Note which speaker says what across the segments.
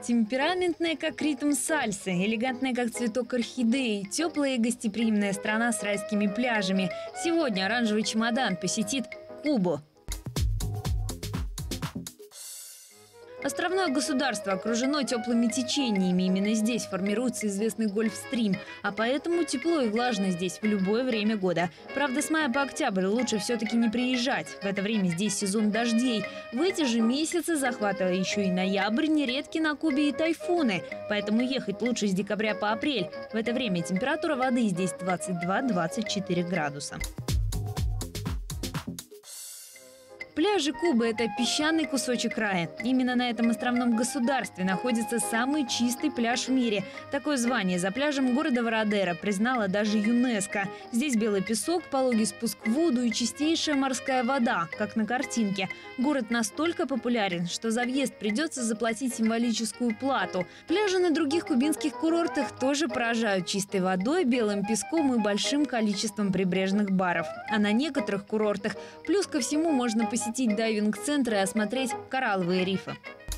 Speaker 1: Темпераментная, как ритм сальсы, элегантная, как цветок орхидеи, теплая и гостеприимная страна с райскими пляжами. Сегодня оранжевый чемодан посетит Кубу. Островное государство окружено теплыми течениями. Именно здесь формируется известный Гольфстрим. А поэтому тепло и влажно здесь в любое время года. Правда, с мая по октябрь лучше все-таки не приезжать. В это время здесь сезон дождей. В эти же месяцы, захватывая еще и ноябрь, нередки на Кубе и тайфуны. Поэтому ехать лучше с декабря по апрель. В это время температура воды здесь 22-24 градуса. Пляжи Кубы – это песчаный кусочек рая. Именно на этом островном государстве находится самый чистый пляж в мире. Такое звание за пляжем города Вородеро признала даже ЮНЕСКО. Здесь белый песок, пологий спуск в воду и чистейшая морская вода, как на картинке. Город настолько популярен, что за въезд придется заплатить символическую плату. Пляжи на других кубинских курортах тоже поражают чистой водой, белым песком и большим количеством прибрежных баров. А на некоторых курортах плюс ко всему можно посетить дайвинг-центры и осмотреть коралловые рифы.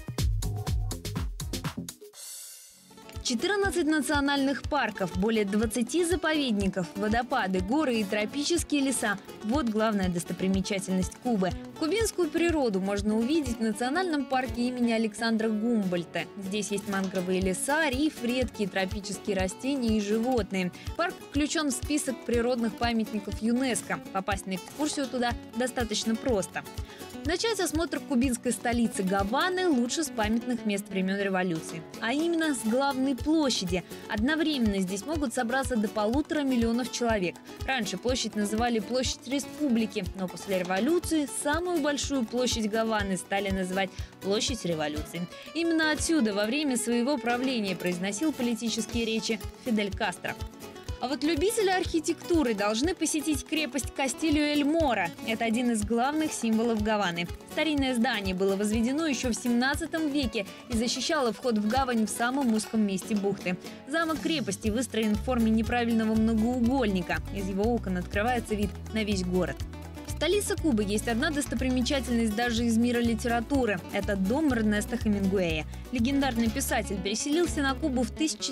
Speaker 1: 14 национальных парков, более 20 заповедников, водопады, горы и тропические леса – вот главная достопримечательность Кубы. Кубинскую природу можно увидеть в национальном парке имени Александра Гумбольдта. Здесь есть мангровые леса, риф, редкие тропические растения и животные. Парк включен в список природных памятников ЮНЕСКО. Попасть на экскурсию туда достаточно просто. Начать осмотр кубинской столицы Гаваны лучше с памятных мест времен революции. А именно с главной площади. Одновременно здесь могут собраться до 1,5 миллиона человек. Раньше площадь называли площадь республики, но после революции самую большую площадь Гаваны стали называть площадь революции. Именно отсюда во время своего правления произносил политические речи Фидель Кастро. А вот любители архитектуры должны посетить крепость Кастильо-эль-Моро. Это один из главных символов Гаваны. Старинное здание было возведено еще в 17 веке и защищало вход в гавань в самом узком месте бухты. Замок крепости выстроен в форме неправильного многоугольника. Из его окон открывается вид на весь город. В столице Кубы есть одна достопримечательность даже из мира литературы. Это дом Эрнеста Хемингуэя. Легендарный писатель переселился на Кубу в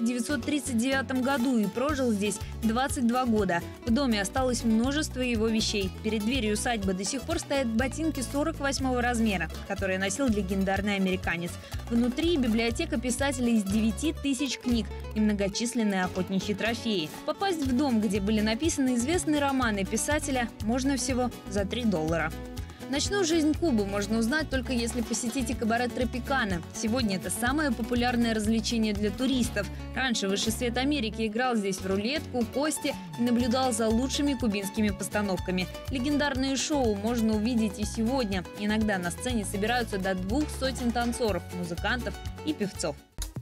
Speaker 1: 1939 году и прожил здесь 22 года. В доме осталось множество его вещей. Перед дверью усадьбы до сих пор стоят ботинки 48 размера, которые носил легендарный американец. Внутри библиотека писателя из 9000 книг и многочисленные охотничьи трофеи. Попасть в дом, где были написаны известные романы писателя, можно всего за $3. Ночную жизнь Кубы можно узнать только если посетите кабарет Тропикана. Сегодня это самое популярное развлечение для туристов. Раньше высший свет Америки играл здесь в рулетку, кости и наблюдал за лучшими кубинскими постановками. Легендарные шоу можно увидеть и сегодня. Иногда на сцене собираются до 200 танцоров, музыкантов и певцов.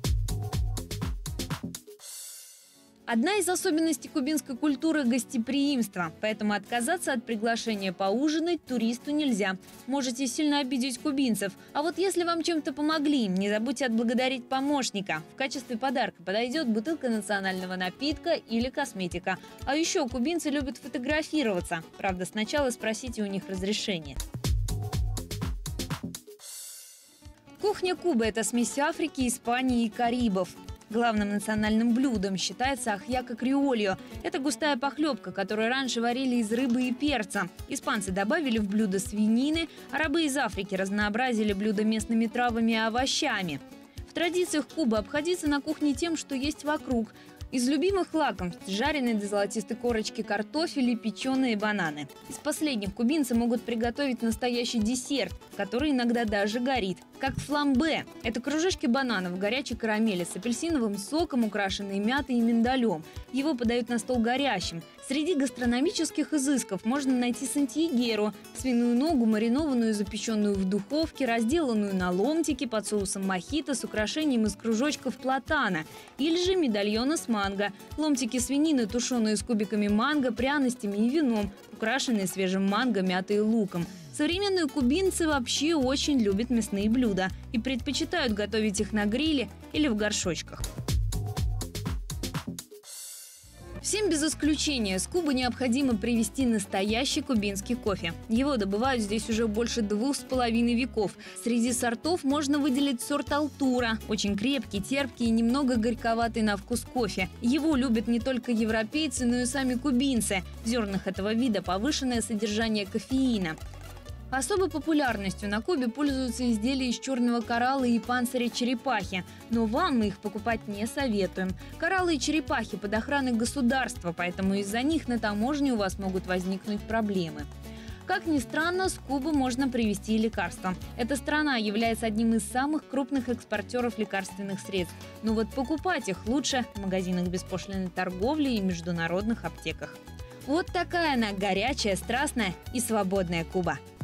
Speaker 1: Одна из особенностей кубинской культуры – гостеприимство, поэтому отказаться от приглашения поужинать туристу нельзя. Можете сильно обидеть кубинцев. А вот если вам чем-то помогли, не забудьте отблагодарить помощника. В качестве подарка подойдет бутылка национального напитка или косметика. А еще кубинцы любят фотографироваться. Правда, сначала спросите у них разрешение. Кухня Кубы – это смесь Африки, Испании и Карибов. Главным национальным блюдом считается ахьяко криольо. Это густая похлебка, которую раньше варили из рыбы и перца. Испанцы добавили в блюдо свинины, а рабы из Африки разнообразили блюдо местными травами и овощами. В традициях Кубы обходиться на кухне тем, что есть вокруг. Из любимых лакомств – жареные до золотистой корочки картофель и печеные бананы. Из последних кубинцы могут приготовить настоящий десерт, который иногда даже горит. Как фламбе – это кружочки бананов в горячей карамели с апельсиновым соком, украшенные мятой и миндалем. Его подают на стол горящим. Среди гастрономических изысков можно найти сантьягеру – свиную ногу, маринованную и запеченную в духовке, разделанную на ломтики под соусом мохито с украшением из кружочков платана, или же медальона с манго. Ломтики свинины, тушеные с кубиками манго, пряностями и вином, украшенные свежим манго, мятой и луком. Современные кубинцы вообще очень любят мясные блюда и предпочитают готовить их на гриле или в горшочках. Всем без исключения с Кубы необходимо привезти настоящий кубинский кофе. Его добывают здесь уже больше 2,5 веков. Среди сортов можно выделить сорт Алтура. Очень крепкий, терпкий и немного горьковатый на вкус кофе. Его любят не только европейцы, но и сами кубинцы. В зернах этого вида повышенное содержание кофеина. Особой популярностью на Кубе пользуются изделия из черного коралла и панциря черепахи. Но вам мы их покупать не советуем. Кораллы и черепахи под охраной государства, поэтому из-за них на таможне у вас могут возникнуть проблемы. Как ни странно, с Кубы можно привезти и лекарства. Эта страна является одним из самых крупных экспортеров лекарственных средств. Но вот покупать их лучше в магазинах беспошлинной торговли и международных аптеках. Вот такая она горячая, страстная и свободная Куба.